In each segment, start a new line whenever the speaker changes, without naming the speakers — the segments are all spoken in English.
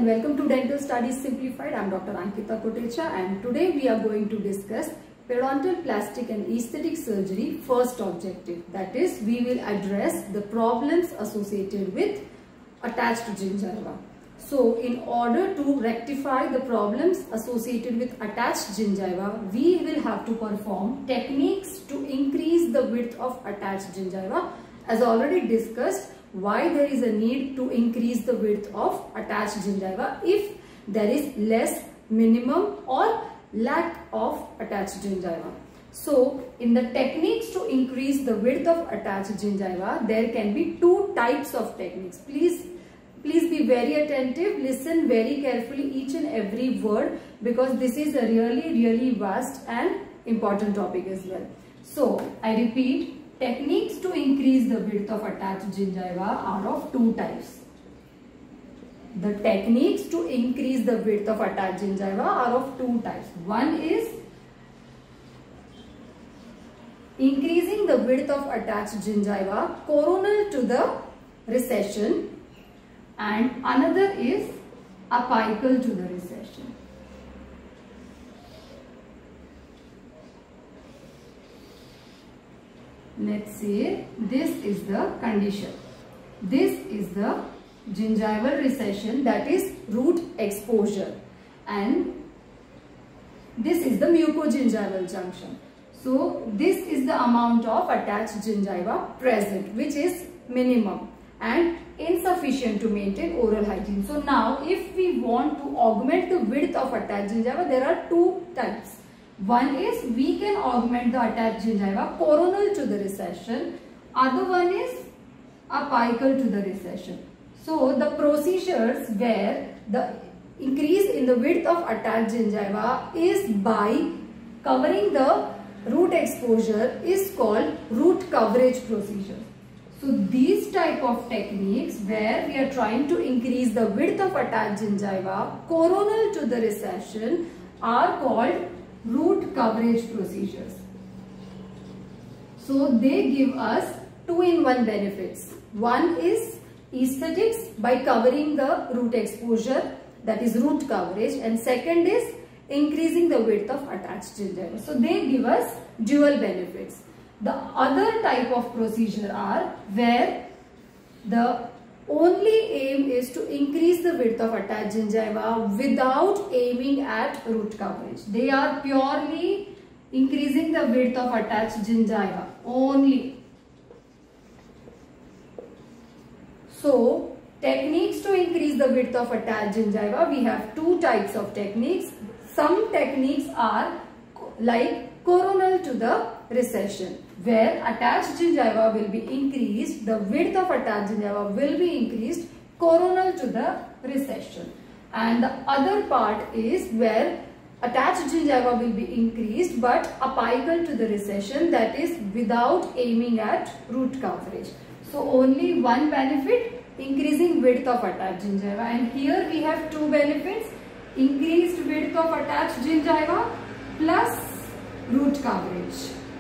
and welcome to Dental Studies Simplified. I am Dr. Ankita Kotecha and today we are going to discuss periodontal plastic and aesthetic surgery first objective. That is, we will address the problems associated with attached gingiva. So, in order to rectify the problems associated with attached gingiva, we will have to perform techniques to increase the width of attached gingiva. As already discussed, why there is a need to increase the width of attached gingiva if there is less, minimum or lack of attached gingiva. So, in the techniques to increase the width of attached gingiva, there can be two types of techniques. Please be very attentive, listen very carefully each and every word, because this is a really vast and important topic as well. So, I repeat, techniques to increase the width of attached gingiva are of two types. The techniques to increase the width of attached gingiva are of two types. One is increasing the width of attached gingiva coronal to the recession, and another is apical to the recession. Let's say this is the condition. This is the gingival recession, that is root exposure, and this is the mucogingival junction. So this is the amount of attached gingiva present, which is minimum and insufficient to maintain oral hygiene. So now if we want to augment the width of attached gingiva, there are two types. One is we can augment the attached gingiva coronal to the recession. Other one is apical to the recession. So the procedures where the increase in the width of attached gingiva is by covering the root exposure is called root coverage procedure. So these type of techniques where we are trying to increase the width of attached gingiva coronal to the recession are called root coverage procedures. So they give us two-in-one benefits. One is aesthetics by covering the root exposure, that is root coverage, and second is increasing the width of attached gingiva. So they give us dual benefits. The other type of procedure are where the only aim is to increase the width of attached gingiva without aiming at root coverage. They are purely increasing the width of attached gingiva only. So, techniques to increase the width of attached gingiva, we have two types of techniques. Some techniques are like coronal to the recession, where attached gingiva will be increased, the width of attached gingiva will be increased coronal to the recession. And the other part is where attached gingiva will be increased but apical to the recession, that is without aiming at root coverage. So only one benefit, increasing width of attached gingiva, and here we have two benefits, increased width of attached gingiva plus root coverage.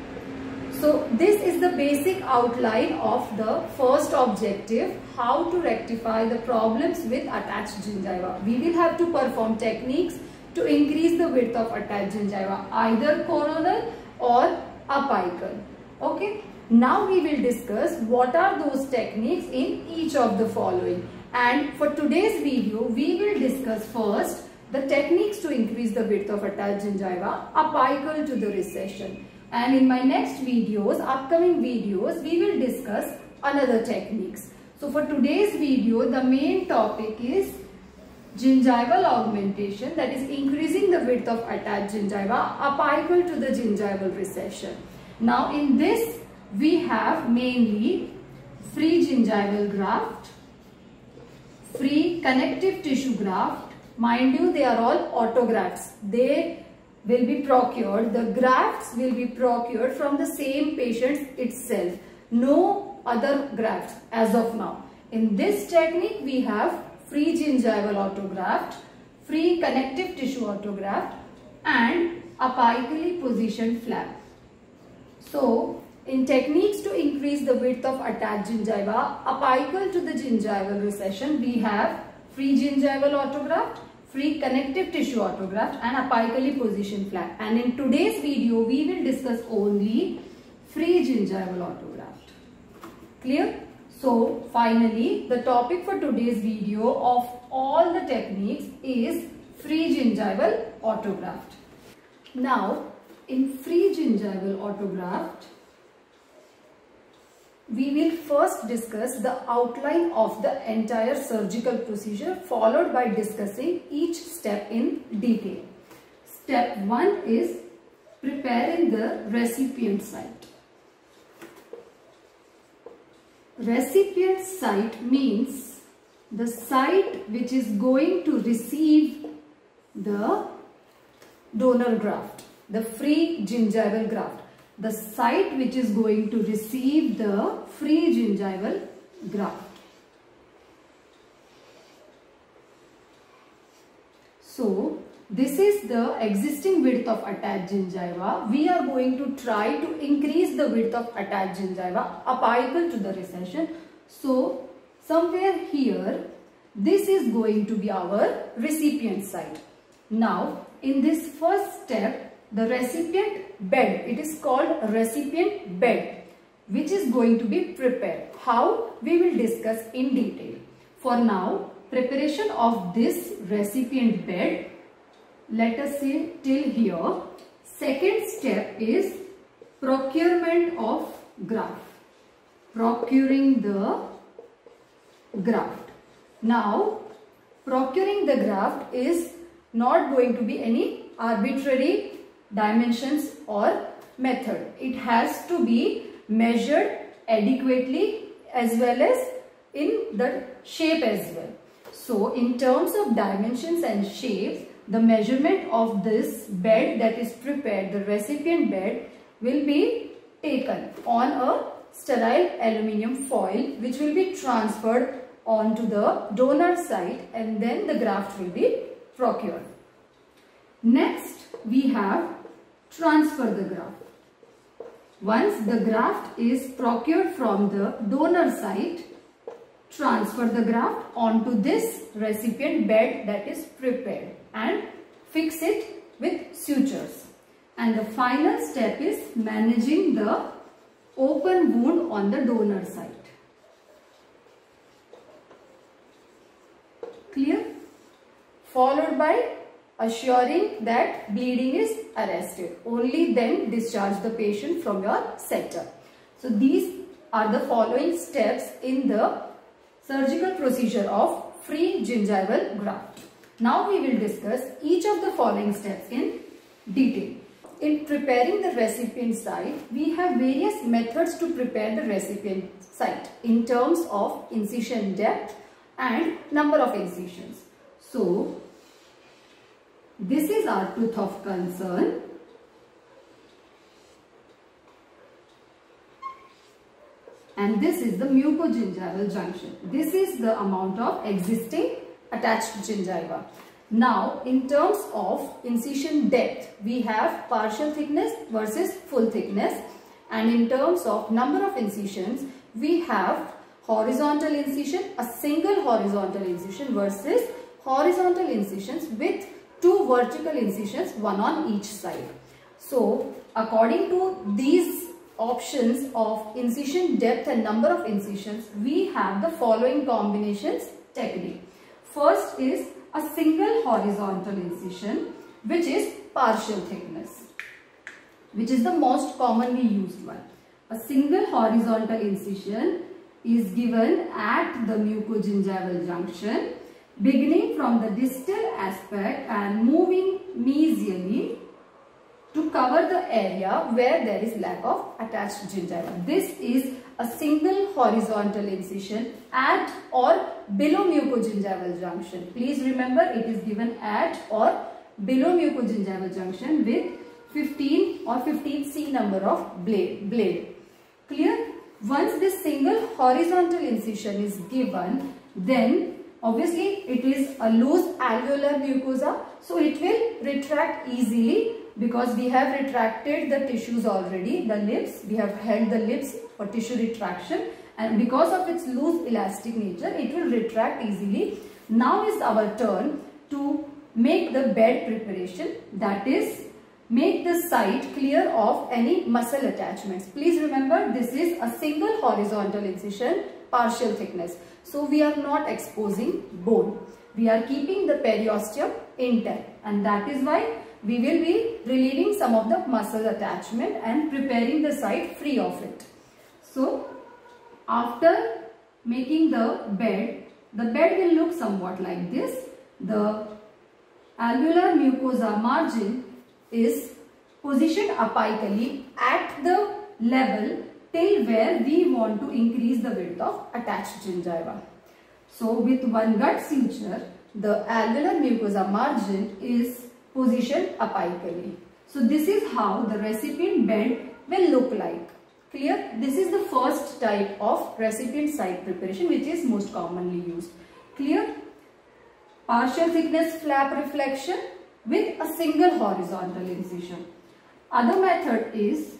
So this is the basic outline of the first objective, how to rectify the problems with attached gingiva. We will have to perform techniques to increase the width of attached gingiva, either coronal or apical. Okay. Now we will discuss what are those techniques in each of the following. And for today's video, we will discuss first the techniques to increase the width of attached gingiva apical to the recession. And in my next videos, upcoming videos, we will discuss another techniques. So for today's video, the main topic is gingival augmentation, that is increasing the width of attached gingiva apical to the gingival recession. Now in this, we have mainly free gingival graft, free connective tissue graft. Mind you, they are all autografts. They will be procured, the grafts will be procured from the same patient itself. No other grafts as of now. In this technique, we have free gingival autograft, free connective tissue autograft and apically positioned flap. So, in techniques to increase the width of attached gingiva apical to the gingival recession, we have free gingival autograft, free connective tissue autograft and apically positioned flap. And in today's video, we will discuss only free gingival autograft. Clear? So finally, the topic for today's video of all the techniques is free gingival autograft. Now, in free gingival autograft, we will first discuss the outline of the entire surgical procedure, followed by discussing each step in detail. Step 1 is preparing the recipient site. Recipient site means the site which is going to receive the donor graft, the free gingival graft. The site which is going to receive the free gingival graft. So, this is the existing width of attached gingiva. We are going to try to increase the width of attached gingiva apical to the recession. So, somewhere here, this is going to be our recipient site. Now, in this first step, the recipient bed, it is called recipient bed, which is going to be prepared. How? We will discuss in detail. For now, preparation of this recipient bed, let us say till here. Second step is procurement of graft. Procuring the graft. Now, procuring the graft is not going to be any arbitrary dimensions or method. It has to be measured adequately as well as in the shape as well. So, in terms of dimensions and shapes, the measurement of this bed that is prepared, the recipient bed, will be taken on a sterile aluminium foil which will be transferred onto the donor site and then the graft will be procured. Next, we have transfer the graft. Once the graft is procured from the donor site, transfer the graft onto this recipient bed that is prepared and fix it with sutures. And the final step is managing the open wound on the donor site. Clear? Followed by assuring that bleeding is arrested. Only then discharge the patient from your setup. So these are the following steps in the surgical procedure of free gingival graft. Now we will discuss each of the following steps in detail. In preparing the recipient site, we have various methods to prepare the recipient site in terms of incision depth and number of incisions. So, this is our tooth of concern. And this is the mucogingival junction. This is the amount of existing attached gingiva. Now, in terms of incision depth, we have partial thickness versus full thickness. And in terms of number of incisions, we have horizontal incision, a single horizontal incision versus horizontal incisions with two vertical incisions, one on each side. So, according to these options of incision depth and number of incisions, we have the following combinations technique. First is a single horizontal incision, which is partial thickness, which is the most commonly used one. A single horizontal incision is given at the mucogingival junction, beginning from the distal aspect and moving mesially to cover the area where there is lack of attached gingiva. This is a single horizontal incision at or below mucogingival junction. Please remember, it is given at or below mucogingival junction with 15 or 15C number of blade. Clear? Once this single horizontal incision is given, then obviously it is a loose alveolar mucosa, so it will retract easily because we have retracted the tissues already, the lips. We have held the lips for tissue retraction, and because of its loose elastic nature, it will retract easily. Now is our turn to make the bed preparation, that is make the site clear of any muscle attachments. Please remember, this is a single horizontal incision, partial thickness. So we are not exposing bone. We are keeping the periosteum intact, and that is why we will be relieving some of the muscle attachment and preparing the site free of it. So after making the bed will look somewhat like this. The alveolar mucosa margin is positioned apically at the level till where we want to increase the width of attached gingiva. So with one gut suture, the alveolar mucosa margin is positioned apically. So this is how the recipient bed will look like. Clear? This is the first type of recipient site preparation which is most commonly used. Clear? Partial thickness flap reflection with a single horizontal incision. Other method is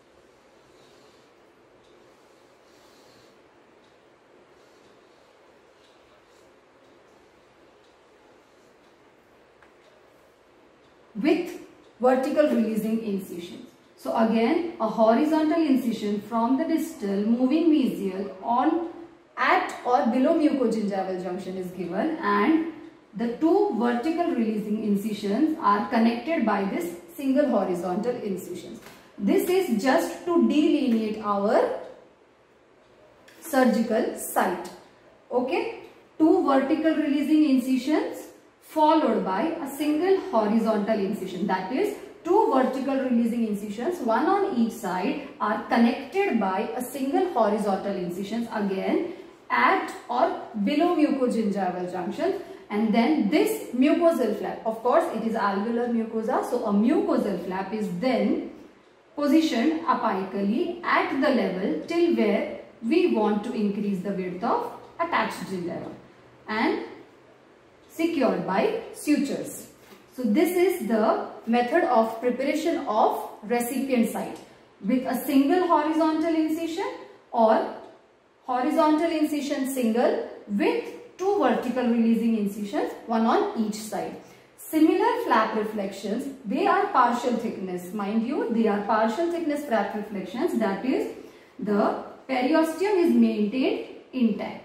with vertical releasing incisions. So again, a horizontal incision from the distal moving mesial on at or below mucogingival junction is given, and the two vertical releasing incisions are connected by this single horizontal incisions. This is just to delineate our surgical site. Okay, two vertical releasing incisions followed by a single horizontal incision, that is two vertical releasing incisions, one on each side, are connected by a single horizontal incisions again at or below mucogingival junction, and then this mucosal flap, of course it is alveolar mucosa, so a mucosal flap is then positioned apically at the level till where we want to increase the width of attached gingiva and secured by sutures. So this is the method of preparation of recipient site with a single horizontal incision or horizontal incision single with two vertical releasing incisions, one on each side. Similar flap reflections, they are partial thickness. Mind you, they are partial thickness flap reflections, that is the periosteum is maintained intact.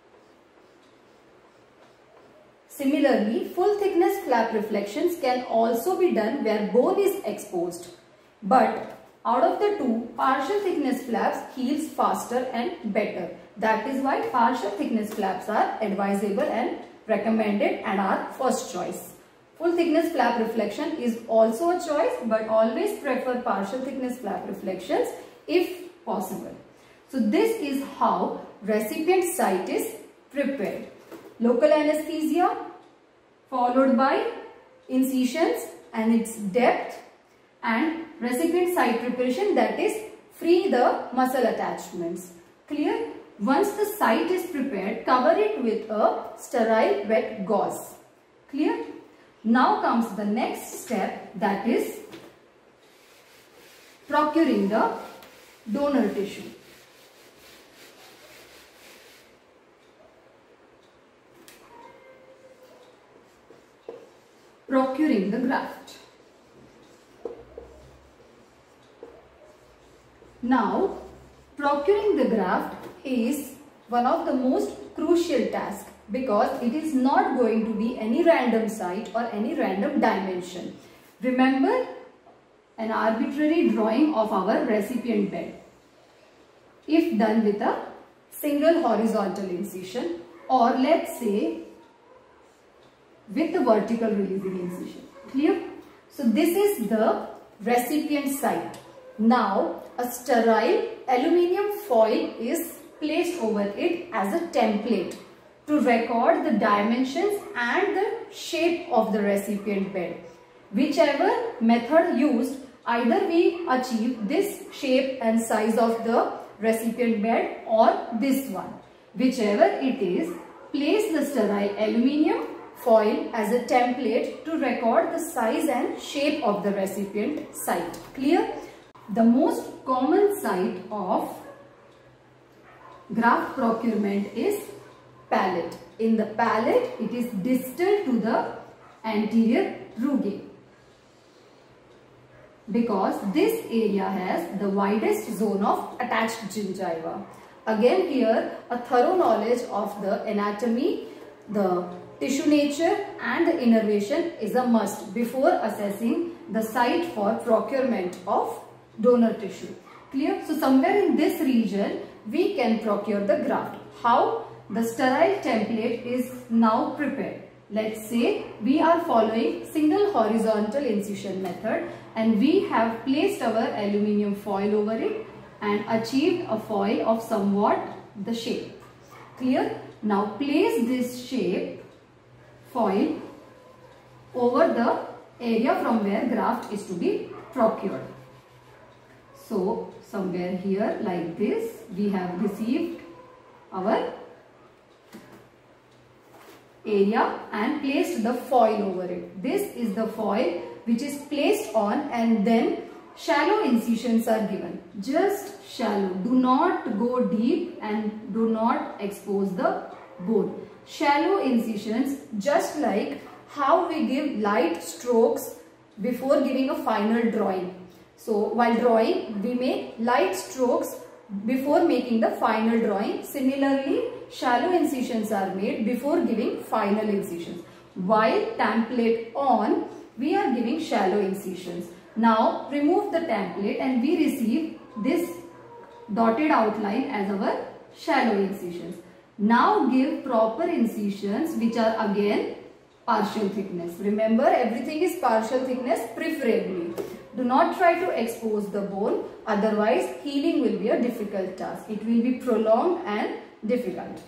Similarly, full thickness flap reflections can also be done where bone is exposed. But out of the two, partial thickness flaps heals faster and better. That is why partial thickness flaps are advisable and recommended and are first choice. Full thickness flap reflection is also a choice, but always prefer partial thickness flap reflections if possible. So this is how recipient site is prepared. Local anesthesia followed by incisions and its depth, and recipient site preparation, that is free the muscle attachments. Clear? Once the site is prepared, cover it with a sterile wet gauze. Clear? Now comes the next step, that is procuring the donor tissue. Procuring the graft. Now, procuring the graft is one of the most crucial tasks because it is not going to be any random site or any random dimension. Remember an arbitrary drawing of our recipient bed, if done with a single horizontal incision, or let's say with the vertical releasing incision. Clear? So this is the recipient site. Now a sterile aluminium foil is placed over it as a template to record the dimensions and the shape of the recipient bed. Whichever method used, either we achieve this shape and size of the recipient bed or this one. Whichever it is, place the sterile aluminium foil as a template to record the size and shape of the recipient site. Clear? The most common site of graft procurement is palate. In the palate, it is distal to the anterior rugae, because this area has the widest zone of attached gingiva. Again here, a thorough knowledge of the anatomy, the tissue nature and the innervation is a must before assessing the site for procurement of donor tissue. Clear? So somewhere in this region we can procure the graft. How? The sterile template is now prepared. Let's say we are following single horizontal incision method and we have placed our aluminium foil over it and achieved a foil of somewhat the shape. Clear? Now place this shape foil over the area from where graft is to be procured. So somewhere here like this we have received our area and placed the foil over it. This is the foil which is placed on, and then shallow incisions are given. Just shallow. Do not go deep and do not expose the bone. Shallow incisions, just like how we give light strokes before giving a final drawing. So while drawing we make light strokes before making the final drawing. Similarly, shallow incisions are made before giving final incisions. While template on, we are giving shallow incisions. Now remove the template and we receive this dotted outline as our shallow incisions. Now give proper incisions which are again partial thickness. Remember, everything is partial thickness preferably. Do not try to expose the bone, otherwise healing will be a difficult task. It will be prolonged and difficult.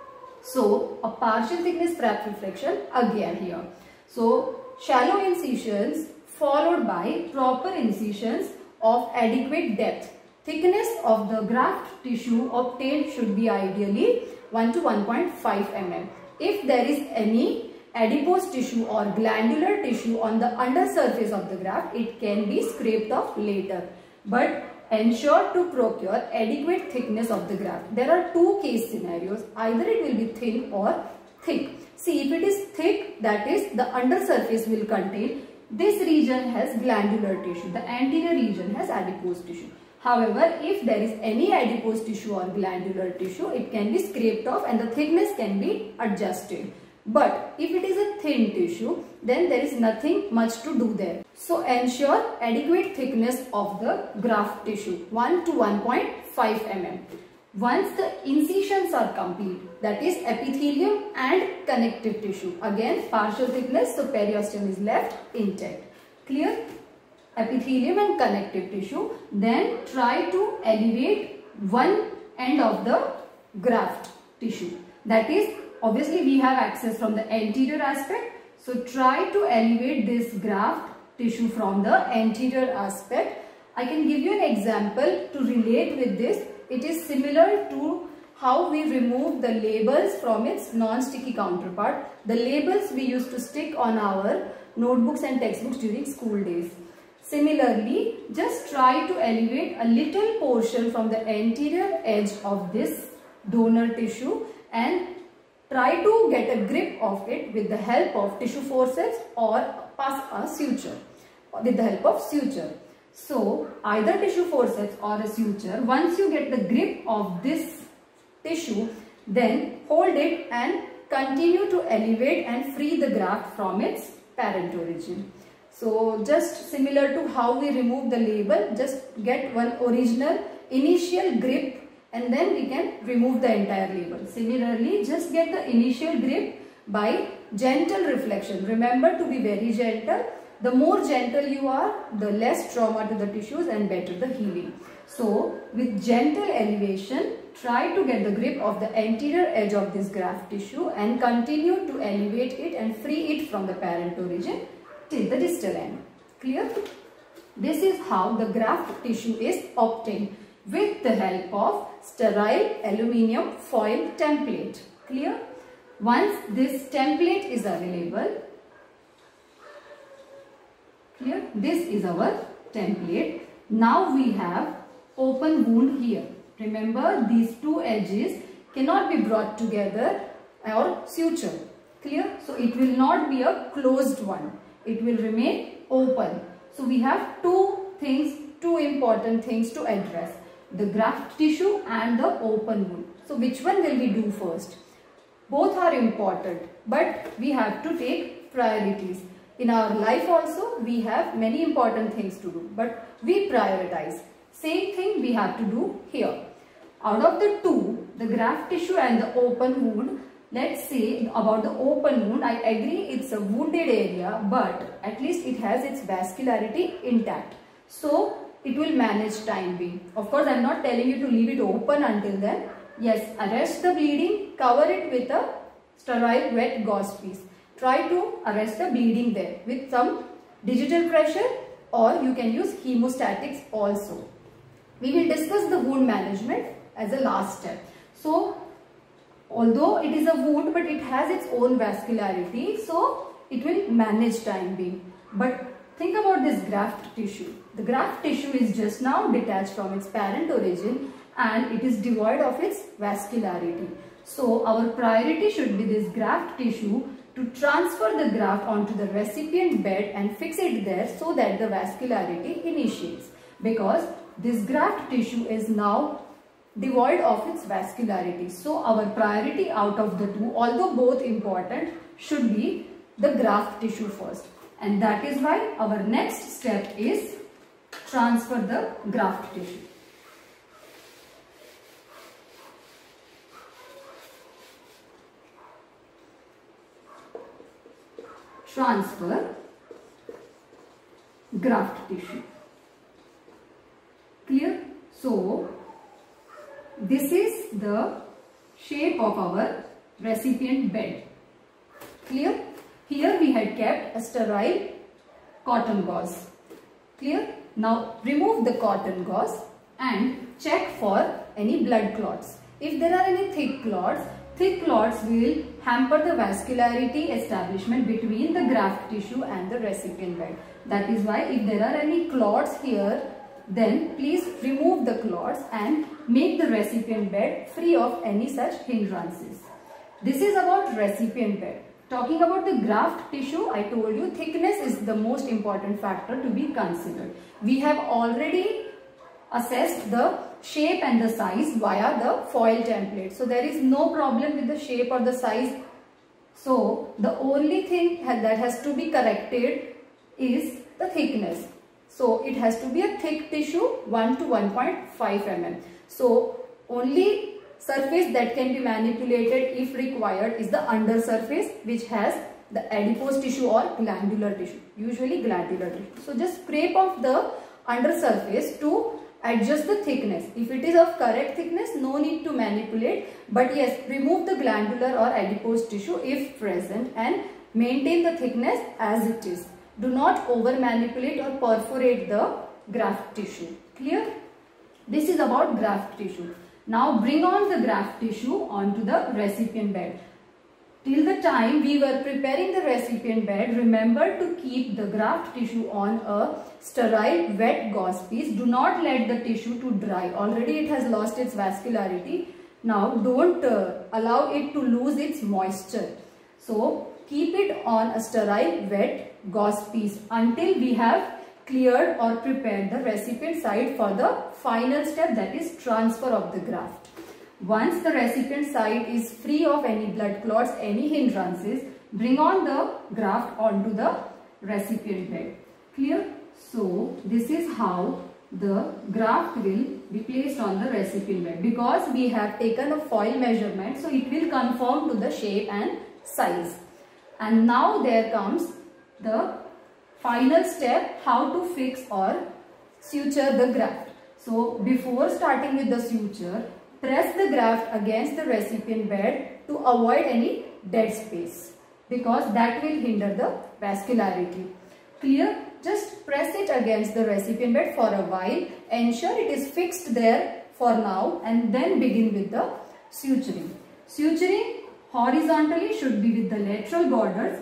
So a partial thickness prep reflection again here. So shallow incisions followed by proper incisions of adequate depth. Thickness of the graft tissue obtained should be ideally 1 to 1.5 mm. If there is any adipose tissue or glandular tissue on the undersurface of the graft, it can be scraped off later. But ensure to procure adequate thickness of the graft. There are two case scenarios. Either it will be thin or thick. See, if it is thick, that is the undersurface will contain, this region has glandular tissue, the anterior region has adipose tissue. However, if there is any adipose tissue or glandular tissue, it can be scraped off and the thickness can be adjusted. But if it is a thin tissue, then there is nothing much to do there. So ensure adequate thickness of the graft tissue, 1 to 1.5 mm. Once the incisions are complete, that is epithelium and connective tissue, again partial thickness, so periosteum is left intact. Clear? Epithelium and connective tissue. Then try to elevate one end of the graft tissue. That is, obviously we have access from the anterior aspect, so try to elevate this graft tissue from the anterior aspect. I can give you an example to relate with this. It is similar to how we remove the labels from its non-sticky counterpart. The labels we used to stick on our notebooks and textbooks during school days. Similarly, just try to elevate a little portion from the anterior edge of this donor tissue and try to get a grip of it with the help of tissue forceps or pass a suture with the help of suture. So either tissue forceps or a suture, once you get the grip of this tissue, then hold it and continue to elevate and free the graft from its parent origin. So just similar to how we remove the label, just get one original initial grip and then we can remove the entire label. Similarly, just get the initial grip by gentle reflection. Remember to be very gentle. The more gentle you are, the less trauma to the tissues and better the healing. So with gentle elevation, try to get the grip of the anterior edge of this graft tissue and continue to elevate it and free it from the parent origin till the distal end. Clear? This is how the graft tissue is obtained with the help of sterile aluminium foil template. Clear? Once this template is available, clear? This is our template. Now we have open wound here. Remember, these two edges cannot be brought together or suture. Clear? So it will not be a closed one. It will remain open. So we have two important things to address. The graft tissue and the open wound. So which one will we do first? Both are important, but we have to take priorities. In our life also, we have many important things to do, but we prioritize. Same thing we have to do here. Out of the two, the graft tissue and the open wound, let's say about the open wound, I agree it's a wounded area, but at least it has its vascularity intact. So it will manage time being. Of course, I am not telling you to leave it open until then. Yes, arrest the bleeding, cover it with a sterile wet gauze piece. Try to arrest the bleeding there with some digital pressure, or you can use hemostatics also. We will discuss the wound management as a last step. So, although it is a wound, but it has its own vascularity, so it will manage time being. But think about this graft tissue. The graft tissue is just now detached from its parent origin and it is devoid of its vascularity. So our priority should be this graft tissue, to transfer the graft onto the recipient bed and fix it there so that the vascularity initiates. Because this graft tissue is now devoid of its vascularity. So our priority out of the two, although both important, should be the graft tissue first. And that is why our next step is transfer the graft tissue. Transfer graft tissue. Clear? So, this is the shape of our recipient bed. Clear? Here we had kept a sterile cotton gauze. Clear? Now remove the cotton gauze and check for any blood clots. If there are any thick clots will hamper the vascularity establishment between the graft tissue and the recipient bed. That is why if there are any clots here, then please remove the clots and make the recipient bed free of any such hindrances. This is about recipient bed. Talking about the graft tissue, I told you thickness is the most important factor to be considered. We have already assessed the shape and the size via the foil template. So there is no problem with the shape or the size. So the only thing that has to be corrected is the thickness. So it has to be a thick tissue 1 to 1.5 mm. So only surface that can be manipulated if required is the under surface, which has the adipose tissue or glandular tissue, usually glandular tissue. So just scrape off the under surface to adjust the thickness. If it is of correct thickness, no need to manipulate, but yes, remove the glandular or adipose tissue if present and maintain the thickness as it is. Do not over manipulate or perforate the graft tissue. Clear? This is about graft tissue. Now bring on the graft tissue onto the recipient bed. Till the time we were preparing the recipient bed, remember to keep the graft tissue on a sterile wet gauze piece. Do not let the tissue to dry. Already it has lost its vascularity. Now don't allow it to lose its moisture. So keep it on a sterile wet gauze piece until we have cleared or prepared the recipient side for the final step, that is transfer of the graft. Once the recipient side is free of any blood clots, any hindrances, bring on the graft onto the recipient bed. Clear? So this is how the graft will be placed on the recipient bed, because we have taken a foil measurement, so it will conform to the shape and size. And now there comes the final step, how to fix or suture the graft. So before starting with the suture, press the graft against the recipient bed to avoid any dead space, because that will hinder the vascularity. Clear? Just press it against the recipient bed for a while. Ensure it is fixed there for now and then begin with the suturing. Suturing horizontally should be with the lateral borders,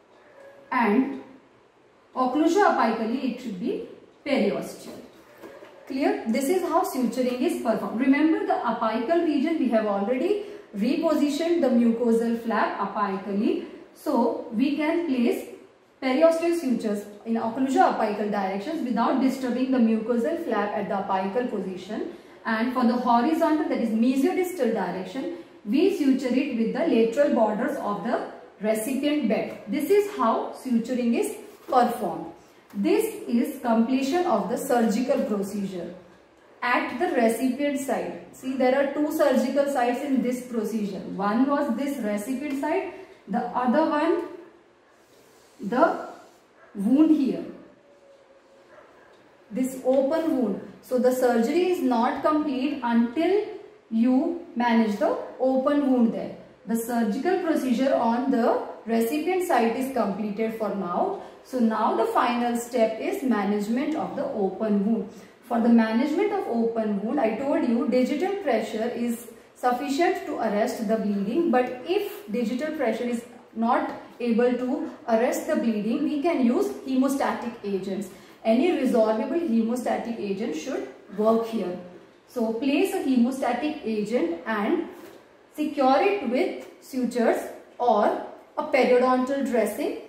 and occlusio-apically it should be periosteal. Clear? This is how suturing is performed. Remember, the apical region we have already reposition the mucosal flap apically. So we can place periosteal sutures in occluso-apical directions without disturbing the mucosal flap at the apical position. And for the horizontal, that is mesiodistal direction, we suture it with the lateral borders of the recipient bed. This is how suturing is performed. This is completion of the surgical procedure. At the recipient side, see there are two surgical sites in this procedure. One was this recipient side, the other one the wound here, this open wound. So the surgery is not complete until you manage the open wound there. The surgical procedure on the recipient site is completed for now. So now the final step is management of the open wound. For the management of open wound, I told you digital pressure is sufficient to arrest the bleeding, but if digital pressure is not able to arrest the bleeding, we can use hemostatic agents. Any resorbable hemostatic agent should work here. So place a hemostatic agent and secure it with sutures or a periodontal dressing.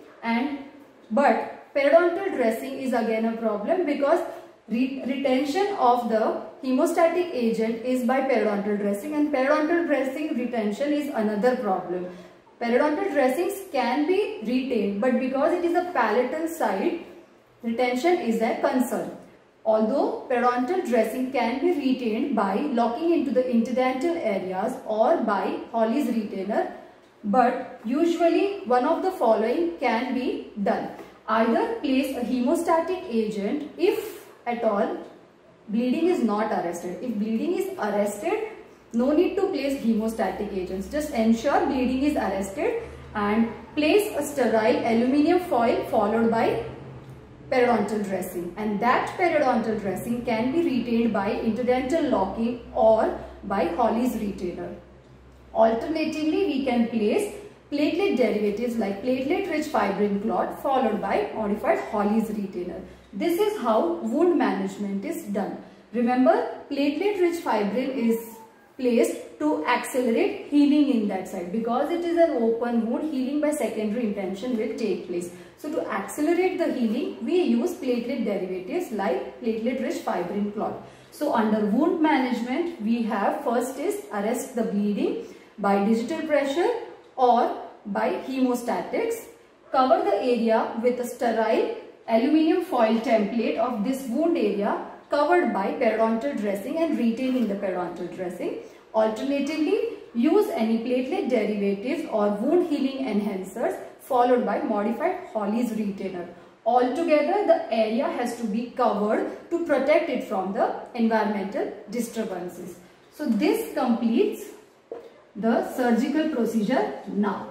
But periodontal dressing is again a problem because retention of the hemostatic agent is by periodontal dressing, and periodontal dressing retention is another problem. Periodontal dressings can be retained, but because it is a palatal site, retention is a concern. Although periodontal dressing can be retained by locking into the interdental areas or by Hawley's retainer, but usually one of the following can be done. Either place a hemostatic agent if at all bleeding is not arrested. If bleeding is arrested, no need to place hemostatic agents. Just ensure bleeding is arrested and place a sterile aluminium foil followed by periodontal dressing, and that periodontal dressing can be retained by interdental locking or by Hawley's retainer. Alternatively, we can place platelet derivatives like platelet-rich fibrin clot followed by modified Hawley's retainer. This is how wound management is done. Remember, platelet-rich fibrin is placed to accelerate healing in that site. Because it is an open wound, healing by secondary intention will take place. So to accelerate the healing, we use platelet derivatives like platelet-rich fibrin clot. So under wound management, we have first is arrest the bleeding by digital pressure or by hemostatics. Cover the area with a sterile aluminium foil template of this wound area covered by periodontal dressing and retaining the periodontal dressing. Alternatively, use any platelet derivatives or wound healing enhancers followed by modified Hawley's retainer. Altogether, the area has to be covered to protect it from the environmental disturbances. So this completes the surgical procedure now.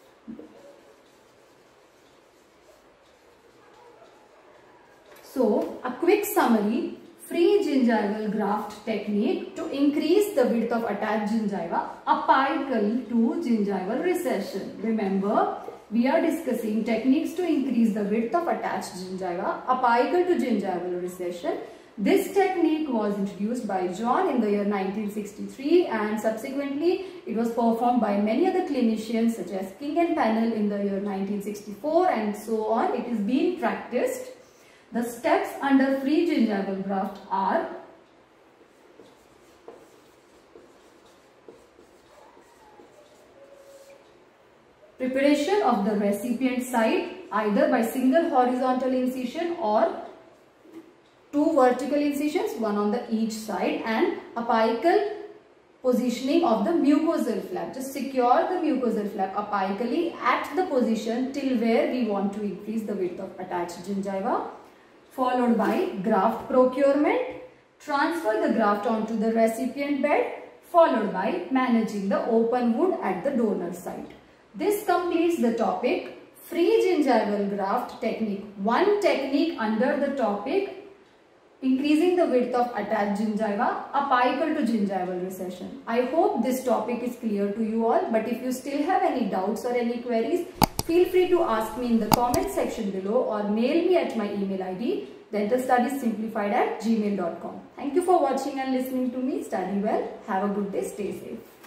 So a quick summary: free gingival graft technique to increase the width of attached gingiva apical to gingival recession. Remember, we are discussing techniques to increase the width of attached gingiva apical to gingival recession. This technique was introduced by John in the year 1963 and subsequently it was performed by many other clinicians such as King and Pennell in the year 1964 and so on. It is being practiced. The steps under free gingival graft are: preparation of the recipient site either by single horizontal incision or two vertical incisions, one on the each side, and apical positioning of the mucosal flap. Just secure the mucosal flap apically at the position till where we want to increase the width of attached gingiva. Followed by graft procurement, transfer the graft onto the recipient bed, followed by managing the open wound at the donor site. This completes the topic free gingival graft technique. One technique under the topic increasing the width of attached gingiva apical to gingival recession. I hope this topic is clear to you all, but if you still have any doubts or any queries, feel free to ask me in the comment section below or mail me at my email ID dentalstudiessimplified@gmail.com. Thank you for watching and listening to me. Study well. Have a good day. Stay safe.